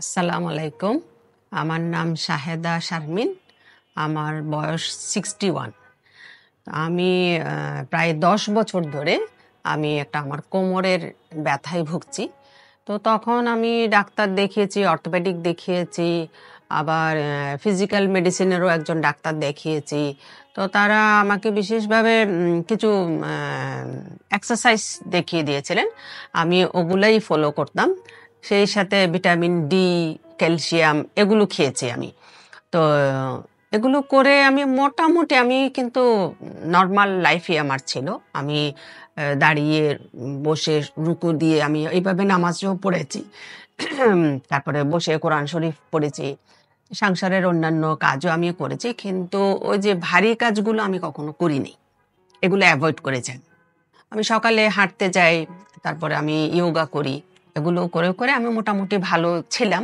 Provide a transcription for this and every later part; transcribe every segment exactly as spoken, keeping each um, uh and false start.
আসসালামু আলাইকুম। আমার নাম শাহেদা শারমিন। আমার বয়স সিক্সটি ওয়ান। আমি আ প্রায় দশ বছর ধরে আমি একটা আমার কোমরের ব্যথায় ভুগছি। তো তখন আমি ডাক্তার দেখিয়েছি, অর্থোপেডিক দেখিয়েছি, আবার অ্যা ফিজিক্যাল মেডিসিনেরও একজন ডাক্তার দেখিয়েছি। তো তারা আমাকে বিশেষভাবে উম কিছু আ এক্সারসাইজ দেখিয়ে দিয়েছিলেন। আমি ওগুলাই ফলো করতাম। সেই সাথে ভিটামিন ডি, ক্যালসিয়াম এগুলো খেয়েছি আমি। তো এগুলো করে আমি মোটামুটি আমি কিন্তু নরমাল লাইফই আমার ছিল। আমি আ দাঁড়িয়ে, উম বসে, রুকু দিয়ে আমি এইভাবে নামাজও পড়েছি। তারপরে বসে কোরআন শরীফ পড়েছি। সংসারের অন্যান্য কাজও আমি করেছি। কিন্তু ওই যে ভারী কাজগুলো আমি কখনো করিনি। এগুলো এভয়েড করেছি। আমি সকালে হাঁটতে যাই, তারপরে আমি ইয়োগা করি। এগুলো করে, করে আমি মোটামুটি ভালো ছিলাম।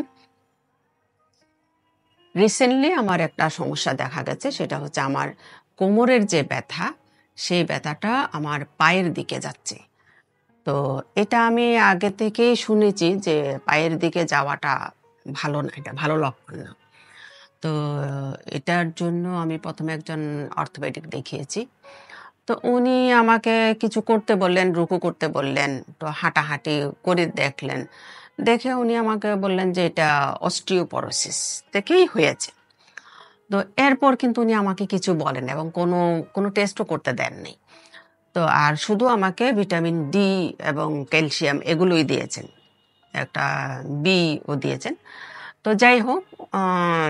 রিসেন্টলি আমার একটা সমস্যা দেখা গেছে, সেটা হচ্ছে আমার কোমরের যে ব্যথা, সেই ব্যথাটা আমার পায়ের দিকে যাচ্ছে। তো এটা আমি আগে থেকেই শুনেছি যে পায়ের দিকে যাওয়াটা ভালো না, এটা ভালো লক্ষণ না। তো এটার জন্য আমি প্রথমে একজন অর্থোপেডিক দেখিয়েছি। তো উনি আমাকে কিছু করতে বললেন, রুকু করতে বললেন, তো হাঁটাহাঁটি করে দেখলেন। দেখে উনি আমাকে বললেন যে এটা অস্টিওপরোসিস থেকেই হয়েছে। তো এরপর কিন্তু উনি আমাকে কিছু বলেন এবং কোনো, কোনো টেস্টও করতে দেননি। তো আর শুধু আমাকে ভিটামিন ডি এবং ক্যালসিয়াম এগুলোই দিয়েছেন। একটা বি ও দিয়েছেন। তো যাই হোক, আম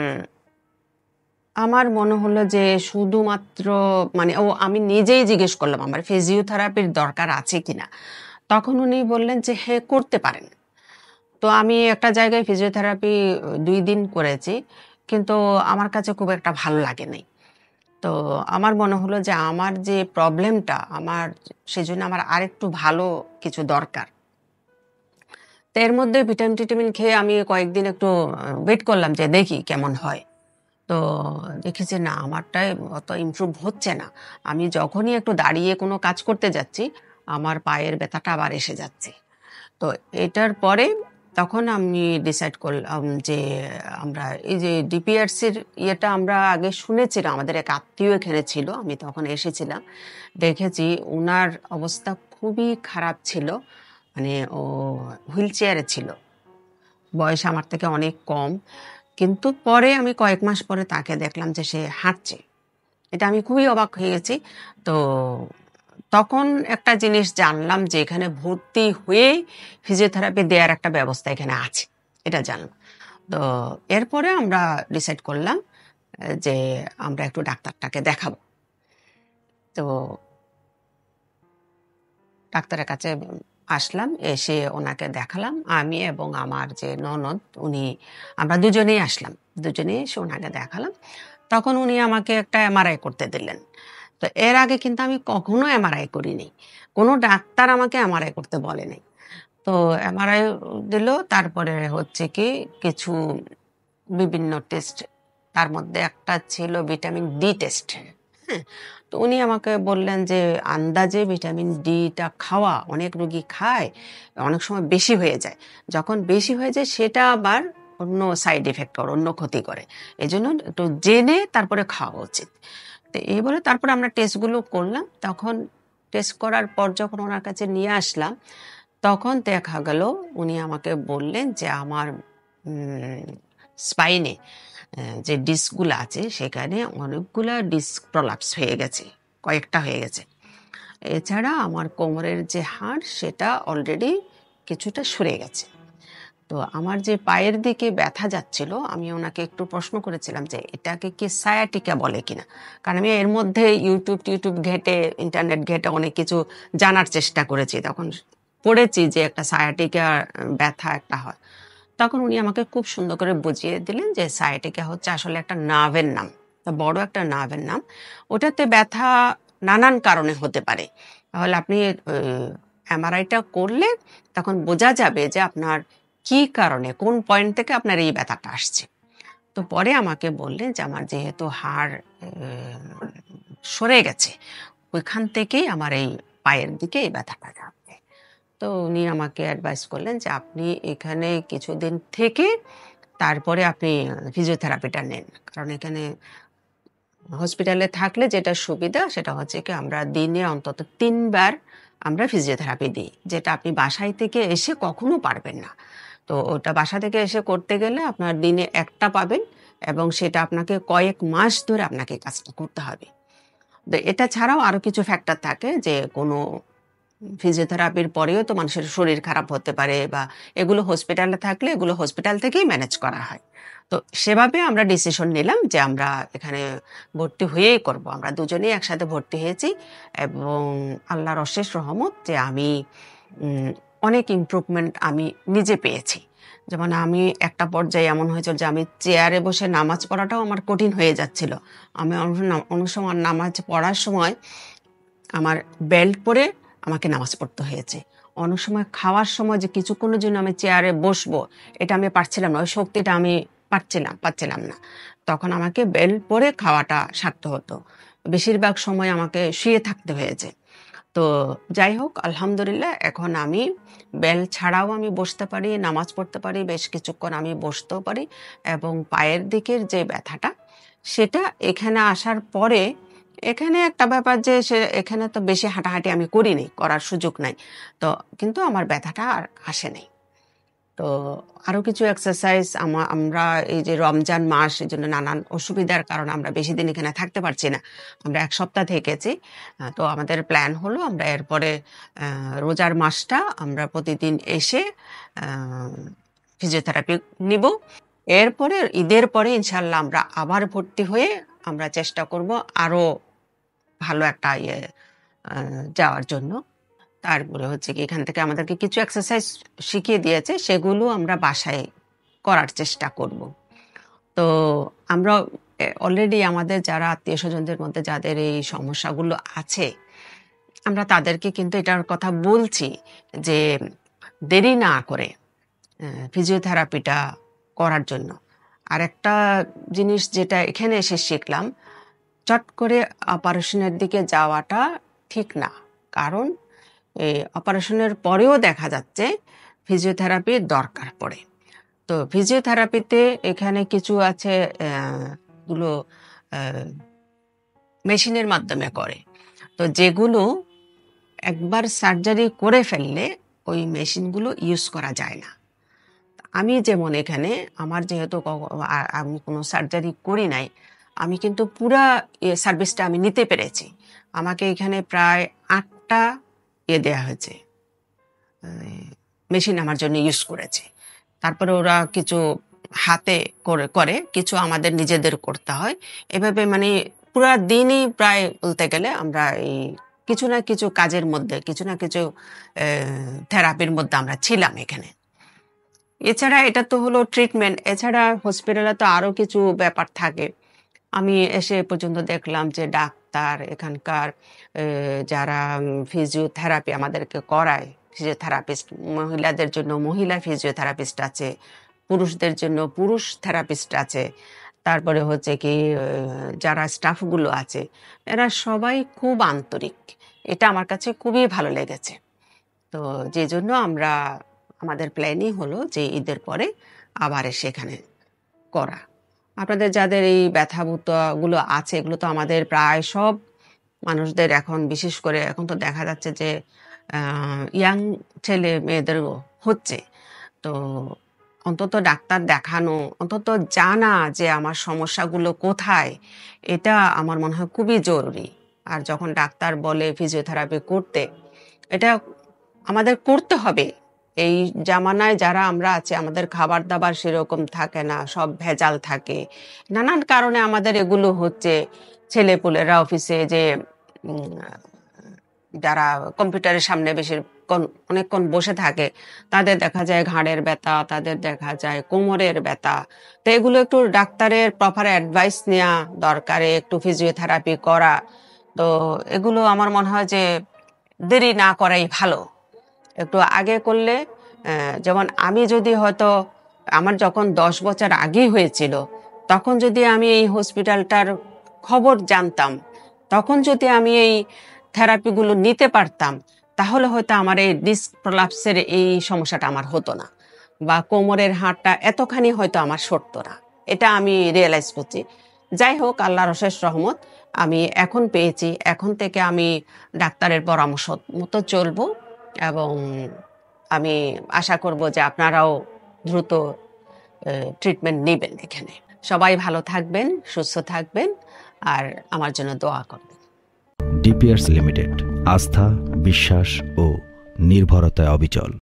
আমার মনে হলো যে শুধুমাত্র মানে ও আমি নিজেই জিজ্ঞেস করলাম আমার ফিজিওথেরাপির দরকার আছে কিনা? তখন উনি বললেন যে হ্যাঁ, করতে পারেন। তো আমি একটা জায়গায় ফিজিওথেরাপি দুই দিন করেছি। কিন্তু আমার কাছে খুব একটা ভালো লাগে নাই। তো আমার মনে হলো যে আমার যে প্রবলেমটা আমার সেজন্য আমার আরেকটু ভালো কিছু দরকার। তো এর মধ্যে ভিটামিন-টিটামিন খেয়ে আমি কয়েকদিন একটু আ ওয়েট করলাম যে দেখি কেমন হয়। তো দেখি যে না, আমারটায় অত ইমপ্রুভ হচ্ছে না। আমি যখনই একটু দাঁড়িয়ে কোনো কাজ করতে যাচ্ছি, আমার পায়ের ব্যথাটা আবার এসে যাচ্ছে। তো এটার পরে তখন আমি ডিসাইড করলাম যে আমরা এই যে ডিপিআরসির ইয়েটা আমরা আগে শুনেছিলাম, আমাদের এক আত্মীয় এখানে ছিল, আমি তখন এসেছিলাম। দেখেছি উনার অবস্থা খুবই খারাপ ছিল। মানে ও হুইল চেয়ারে ছিল। বয়স আমার থেকে অনেক কম। কিন্তু পরে আমি কয়েক মাস পরে তাকে দেখলাম যে সে হাঁটছে। এটা আমি খুবই অবাক হয়ে গেছি। তো তখন একটা জিনিস জানলাম যে এখানে ভর্তি হয়েই ফিজিওথেরাপি দেয়ার একটা ব্যবস্থা এখানে আছে। এটা জানলাম। তো এরপরে আমরা ডিসাইড করলাম এ যে আমরা একটু ডাক্তারটাকে দেখাবো। তো ডাক্তারের কাছে উম আসলাম। এসে ওনাকে দেখালাম। আমি এবং আমার যে ননদ, উনি আমরা দুজনেই আসলাম। দুজনেই এসে ওনাকে দেখালাম। তখন উনি আমাকে একটা এমআরআই করতে দিলেন। তো এর আগে কিন্তু আমি কখনো এমআরআই করিনি। কোনো ডাক্তার আমাকে এমআরআই করতে বলে নাই। তো এমআরআই দিল, তারপরে হচ্ছে কি কিছু বিভিন্ন টেস্ট, তার মধ্যে একটা ছিল ভিটামিন ডি টেস্ট। হ্যাঁ? তো উনি আমাকে বললেন যে আন্দাজে ভিটামিন ডিটা খাওয়া, অনেক রোগী খায়, অনেক সময় বেশি হয়ে যায়। যখন বেশি হয়ে যায় সেটা আবার অন্য সাইড ইফেক্ট করে, অন্য ক্ষতি করে। এজন্য একটু জেনে তারপরে খাওয়া উচিত। তো এই বলে তারপরে আমরা টেস্টগুলো করলাম। তখন টেস্ট করার পর যখন ওনার কাছে নিয়ে আসলাম, তখন দেখা গেল উনি আমাকে বললেন যে আমার উম স্পাইনে অ্যা যে ডিস্কগুলা আছে সেখানে অনেকগুলা ডিস্ক প্রলাপস হয়ে গেছে। কয়েকটা হয়ে গেছে। এছাড়া আমার কোমরের যে হাড় সেটা অলরেডি কিছুটা সরে গেছে। তো আমার যে পায়ের দিকে ব্যথা যাচ্ছিল, আমি ওনাকে একটু প্রশ্ন করেছিলাম যে এটাকে কি sciatica বলে কিনা? কারণ আমি এর মধ্যে YouTube টিউটিউব ঘেঁটে, ইন্টারনেট ঘেঁটে অনেক কিছু জানার চেষ্টা করেছি। তখন পড়েছি যে একটা sciatica ব্যথা একটা হয়। তখন উনি আমাকে খুব সুন্দর করে বুঝিয়ে দিলেন যে sciatica হচ্ছে আসলে একটা নার্ভের নাম। তা বড় একটা নার্ভের নাম। ওটাতে ব্যথা নানান কারণে হতে পারে। তাহলে আপনি অ এমআরআইটা করলে তখন বোঝা যাবে যে আপনার কি কারণে, কোন পয়েন্ট থেকে আপনার এই ব্যথাটা আসছে। তো পরে আমাকে বললেন যে আমার যেহেতু হাড় এ সরে গেছে, ওইখান থেকেই আমার এই পায়ের দিকে এই ব্যথাটা যাবে। তো উনি আমাকে অ্যাডভাইস করলেন যে আপনি এখানে কিছুদিন থেকে তারপরে আপনি ফিজিওথেরাপিটা নেন। কারণ এখানে হসপিটালে থাকলে যেটা সুবিধা সেটা হচ্ছে কি আমরা দিনে অন্তত তিনবার আমরা ফিজিওথেরাপি দিই, যেটা আপনি বাসায় থেকে এসে কখনো পারবেন না। তো ওটা বাসা থেকে এসে করতে গেলে আপনার দিনে একটা পাবেন, এবং সেটা আপনাকে কয়েক মাস ধরে আপনাকে কাজটা করতে হবে। তো এটা ছাড়াও আরো কিছু ফ্যাক্টর থাকে, যে কোনো ফিজিওথেরাপির পরেও তো মানুষের শরীর খারাপ হতে পারে, বা এগুলো হসপিটালে থাকলে এগুলো হসপিটাল থেকেই ম্যানেজ করা হয়। তো সেভাবে আমরা ডিসিশন নিলাম যে আমরা এখানে ভর্তি হয়েই করব। আমরা দুজনেই একসাথে ভর্তি হয়েছি, এবং আল্লাহর অশেষ রহমত যে আমি উম, অনেক ইমপ্রুভমেন্ট আমি নিজে পেয়েছি। যেমন আমি একটা পর্যায়ে এমন হয়েছিল যে আমি চেয়ারে বসে নামাজ পড়াটাও আমার কঠিন হয়ে যাচ্ছিল। আমি অনেক সময় নামাজ পড়ার সময় আমার বেল্ট পরে আমাকে নামাজ পড়তে হয়েছে। অনেক সময় খাওয়ার সময় যে কিছুক্ষণের জন্য আমি চেয়ারে বসবো, এটা আমি পারছিলাম না, ওই শক্তিটা আমি পারছিলাম পাচ্ছিলাম না। তখন আমাকে বেল্ট পরে খাওয়াটা সারতে হতো। বেশিরভাগ সময় আমাকে শুয়ে থাকতে হয়েছে। তো যাই হোক, আলহামদুলিল্লাহ এখন আমি বেল্ট ছাড়াও আমি বসতে পারি, নামাজ পড়তে পারি, বেশ কিছুক্ষণ আমি বসতেও পারি। এবং পায়ের দিকের যে ব্যথাটা, সেটা এখানে আসার পরে, এখানে একটা ব্যাপার যে সে এখানে তো বেশি হাঁটাহাঁটি আমি করিনি, করার সুযোগ নাই। তো কিন্তু আমার ব্যথাটা আর আসে নাই। তো আরো কিছু এক্সারসাইজ আমরা এই যে রমজান মাস, এই জন্য নানান অসুবিধার কারণে আমরা বেশি দিন এখানে থাকতে পারছি না। আমরা এক সপ্তাহ থেকেছি। আহ, তো আমাদের প্ল্যান হলো আমরা এরপরে আহ, রোজার মাসটা আমরা প্রতিদিন এসে ফিজিওথেরাপি নিব। এরপরে ঈদের পরে ইনশাল্লাহ আমরা আবার ভর্তি হয়ে আমরা চেষ্টা করব আরো ভালো একটা ইয়ে আহ, যাওয়ার জন্য। তারপরে হচ্ছে কি এখান থেকে আমাদেরকে কিছু এক্সারসাইজ শিখিয়ে দিয়েছে, সেগুলো আমরা বাসায় করার চেষ্টা করব। তো আমরা অলরেডি আমাদের যারা আত্মীয় স্বজনদের মধ্যে যাদের এই সমস্যাগুলো আছে, আমরা তাদেরকে কিন্তু এটার কথা বলছি যে দেরি না করে ফিজিওথেরাপিটা করার জন্য। আর একটা জিনিস যেটা এখানে এসে শিখলাম, চট করে অপারেশনের দিকে যাওয়াটা ঠিক না। কারণ অপারেশনের পরেও দেখা যাচ্ছে ফিজিওথেরাপির দরকার পড়ে। তো ফিজিওথেরাপিতে এখানে কিছু আছে, গুলো মেশিনের মাধ্যমে করে। তো যেগুলো একবার সার্জারি করে ফেললে ওই মেশিনগুলো ইউজ করা যায় না। আমি যেমন এখানে আমার যেহেতু আমি কোনো সার্জারি করি নাই, আমি কিন্তু পুরা সার্ভিসটা আমি নিতে পেরেছি। আমাকে এখানে প্রায় আটটা ইয়ে দেওয়া হয়েছে, মেশিন আমার জন্য ইউজ করেছে। তারপরে ওরা কিছু হাতে করে করে কিছু আমাদের নিজেদের করতে হয়। এভাবে মানে পুরা দিনই প্রায় বলতে গেলে আমরা এই কিছু না কিছু কাজের মধ্যে, কিছু না কিছু থেরাপির মধ্যে আমরা ছিলাম এখানে। এছাড়া এটা তো হলো ট্রিটমেন্ট, এছাড়া হসপিটালে তো আরো কিছু ব্যাপার থাকে। আমি এসে পর্যন্ত দেখলাম যে ডাক্তার এখানকার যারা ফিজিওথেরাপি আমাদেরকে করায়, ফিজিওথেরাপিস্ট, মহিলাদের জন্য মহিলা ফিজিওথেরাপিস্ট আছে, পুরুষদের জন্য পুরুষ থেরাপিস্ট আছে। তারপরে হচ্ছে কি যারা স্টাফগুলো আছে, এরা সবাই খুব আন্তরিক। এটা আমার কাছে খুবই ভালো লেগেছে। তো যে জন্য আমরা আমাদের প্ল্যানই হলো যে ঈদের পরে আবার সেখানে করা। আপনাদের যাদের এই ব্যথাভূতগুলো আছে, এগুলো তো আমাদের প্রায় সব মানুষদের এখন, বিশেষ করে এখন তো দেখা যাচ্ছে যে ইয়াং ছেলে মেয়েদেরও হচ্ছে। তো অন্তত ডাক্তার দেখানো, অন্তত জানা যে আমার সমস্যাগুলো কোথায়, এটা আমার মনে হয় খুবই জরুরি। আর যখন ডাক্তার বলে ফিজিওথেরাপি করতে, এটা আমাদের করতে হবে। এই জামানায় যারা আমরা আছি, আমাদের খাবার দাবার সেরকম থাকে না, সব ভেজাল থাকে, নানান কারণে আমাদের এগুলো হচ্ছে। ছেলেপুলেরা অফিসে যে যারা কম্পিউটারের সামনে বেশি অনেকক্ষণ বসে থাকে, তাদের দেখা যায় ঘাড়ের ব্যথা, তাদের দেখা যায় কোমরের ব্যথা। তো এগুলো একটু ডাক্তারের প্রপার অ্যাডভাইস নেওয়া দরকার, একটু ফিজিওথেরাপি করা। তো এগুলো আমার মনে হয় যে দেরি না করাই ভালো, একটু আগে করলে। যেমন আমি যদি হয়তো আমার যখন দশ বছর আগে হয়েছিল, তখন যদি আমি এই হসপিটালটার খবর জানতাম, তখন যদি আমি এই থেরাপিগুলো নিতে পারতাম, তাহলে হয়তো আমার এই ডিস্ক প্রলাপসের এই সমস্যাটা আমার হতো না। বা কোমরের হাড়টা এতখানি হয়তো আমার সরতো না, এটা আমি রিয়েলাইজ করছি। যাই হোক, আল্লাহর অশেষ রহমত, আমি এখন পেয়েছি। এখন থেকে আমি ডাক্তারের পরামর্শ মতো চলবো এবং আমি আশা করব যে আপনারাও দ্রুত ট্রিটমেন্ট নেবেন এখানে। সবাই ভালো থাকবেন, সুস্থ থাকবেন, আর আমার জন্য দোয়া করবেন। ডিপিআরসি লিমিটেড, আস্থা, বিশ্বাস ও নির্ভরতায় অবিচল।